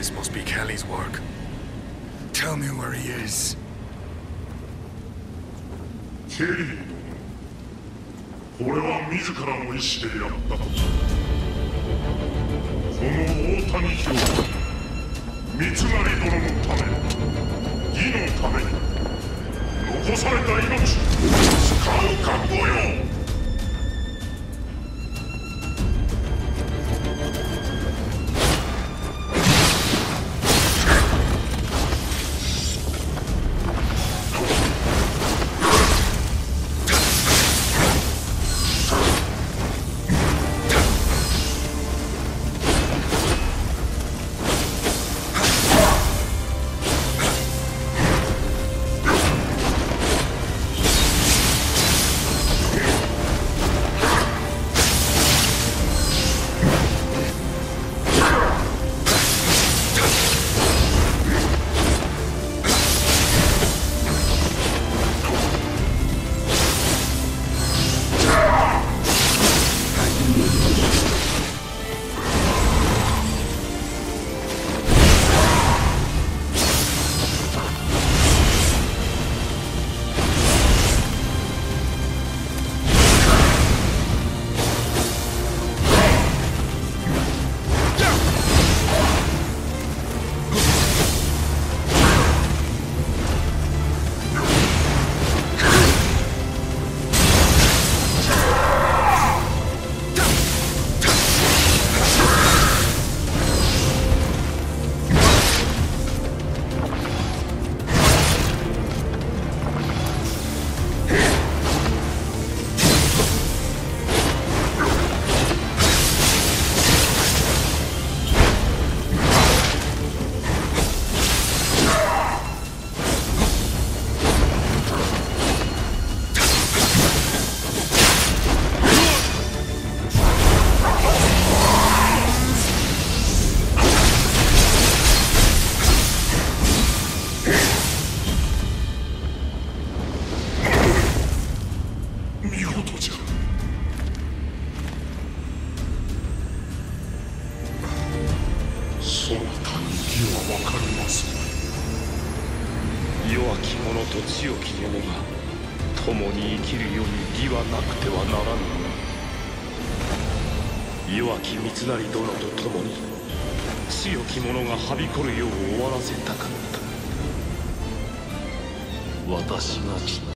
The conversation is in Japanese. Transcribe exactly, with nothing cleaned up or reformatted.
This must be Kelly's work. Tell me where he is. ケリー、これは自らの意志でやったこと。この大谷兵三成殿のため、義のために残された命使う覚悟よ。見事じゃ。そなたに義は分かります。 弱き者と強き者が共に生きるように義はなくてはならぬ。弱き三成殿と共に強き者がはびこるよう終わらせたかった。私が